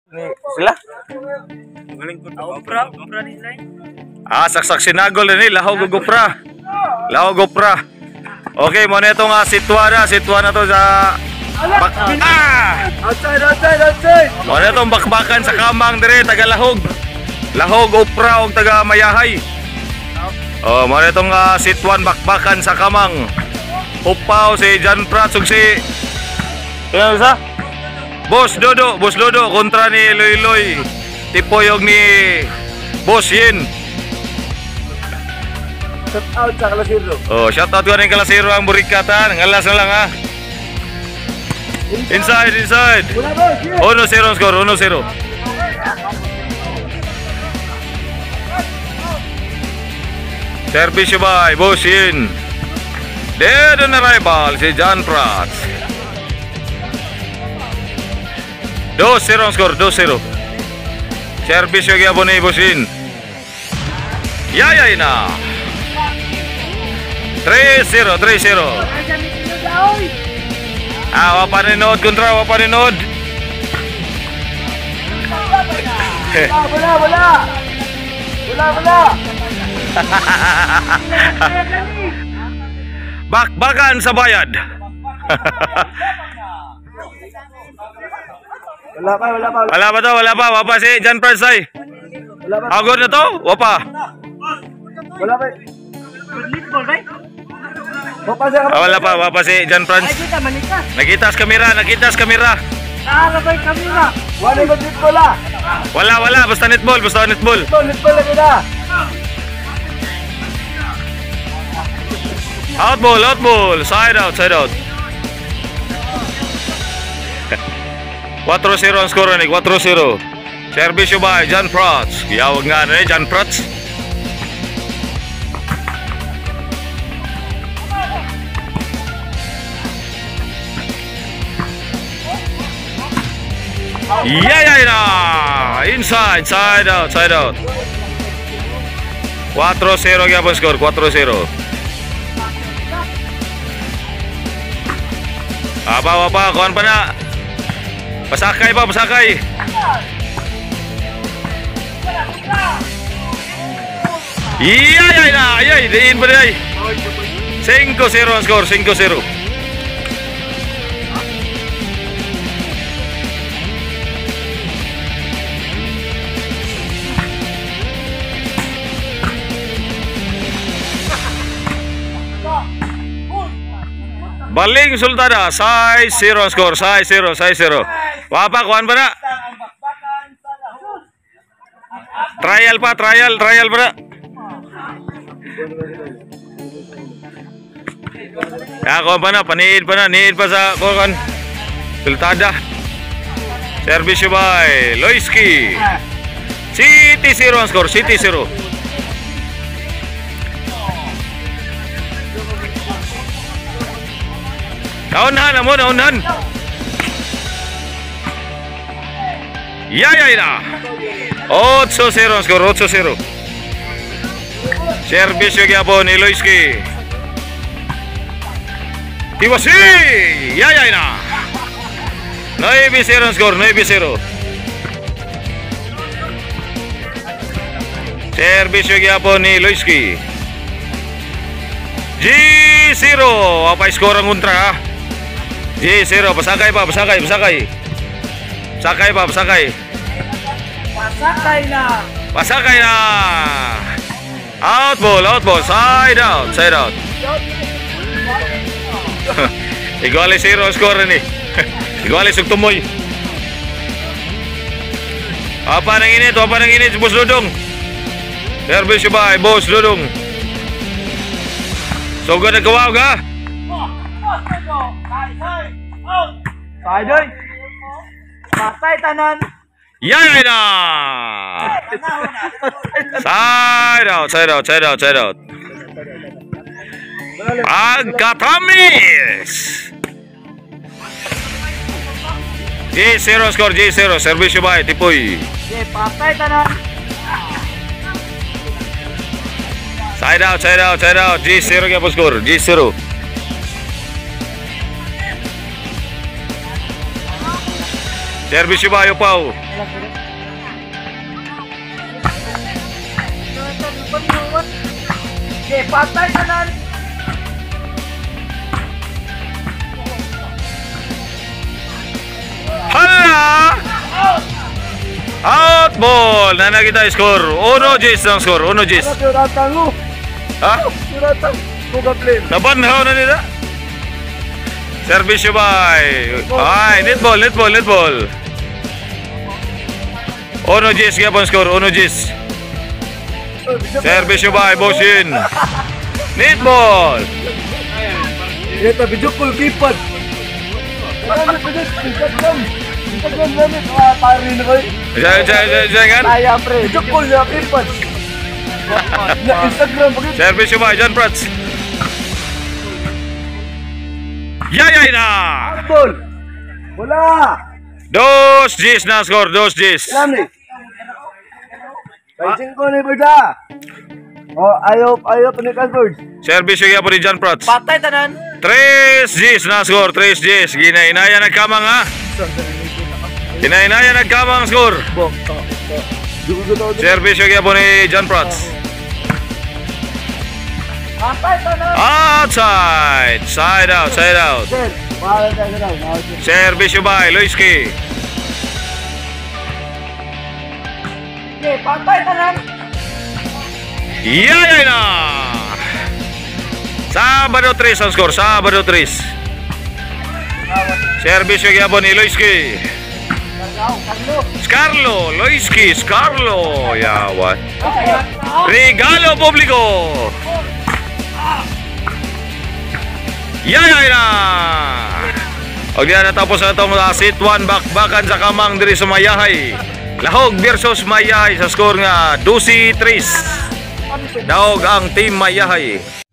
Nih, sila. Saksak sinagol ini lahog gupra. Lahog gupra. Okay, mo na itong sitwana to sa outside. Mo na itong bakbakan sa kamang dire taga lahog. Lahog upra og taga mayahay. Oh, mo na itong sitwan bakbakan sa kamang. Upaw si John Prats ug si ano sa? Boss Dodo kontra ni Loy Tipoyog ni Boss Yin. Shout out sa Kalasiro. Oh, shout out ko rin Kalasiro ang burikatan. Ngalas na lang ha. Inside. 1-0 score, 1-0. Service by Boss Yin. Dead on arrival si John Prats. 2-0 skor, 2-0. Service yung gabon ni Boss Yin. Yayay na. 3-0. Wapaninood kontra, wapaninood. Wala. Bakbakan sa bayad. Wala pa. Wapa si John Prats ay. Agod na to? Wapa. Wala pa. Wapa si John Prats. Nakita sa kamera. Nakakabay kamera. Wala ba netball ah? Wala, basta netball. Netball lagi na. Outball. Side out. 4-0 ang score ni 4-0. Service by John Prats. Giyawag nga na John Prats. Yayay na! Inside, side out. 4-0 gyapon score, 4-0. Apa, kuhan pa na. Pasakay. Yayay na! Diin pa rin. 5-0 ang score, 5-0. Baling Sultana, 6-0 ang score, 6-0. Wapa, kuhan pa na. Trial pa na. Kuhan pa na, paniid pa sa kuhan. Sultada. Service by Loiski. City 0 ang score, City 0. Naunahan. Yayay na. 8-0 ang score, 8-0. Service yung gyapon ni Loiski. Tiwasi! Yayay na. 9-0 ang score, 9-0. Service yung gyapon ni Loiski. G0. Apa score ang kontra ha? G0. Pasakay. Pasakay na. Outball. Side out. Iguali 0 score ni. Iguali sug tumoy. Apa nang init si Boss Dudong. Service by Boss Dudong. So good nagkawaw ka? Side. Patay tanan. Yayay na! Side out. Agkatamis! G0 score, G0. Service by Tipoy. Patay tanan. Side out. G0 kaya po score. G0. Servisyo ba Pau? Okay, patay tanan. Hala! Out ball! Na nakita yung score. 1-10 ang score. 1-10. Suratan mo. Ha? Suratan. Buka play. Nabanhaw na nila. Servisyo ba? Ay, netball. 1-10 kaya po ang score. 1-10. Servisyo ba? Bosin. Netball. Ito, video call kipad. Instagram namin. Pari na kayo. Diyan. Kaya, pre. Video call na kipad. Na Instagram. Servisyo ba? John Prats. Yayay na! Ball. Wala. 2-10 na score. 2-10. Alam ni. Paising ko ni Berda. Oh, ayaw panikan birds. Servisyo kaya po ni John Prats. Patay tanan. 3-10 na score. 3-10. Ginainaya nagkamang ha. Ginainaya nagkamang score. Servisyo kaya po ni John Prats. Patay tanan. Outside. Side out. Sir, para tayo na daw. Servisyo by Loiski. Okay, patay tanan. Yayay na! Sabado 3 ang score. Sabado 3. Servisyo kaya po ni Loiski. Scarlo. Loiski. Scarlo. Yawan. Regalo publiko. Yayay na! Og diyan natapos na itong sit 1 bakbakan sa kamang diri sa Mayahay. Lahog versus Mayahay sa score nga 12-3. Daog ang team Mayahay.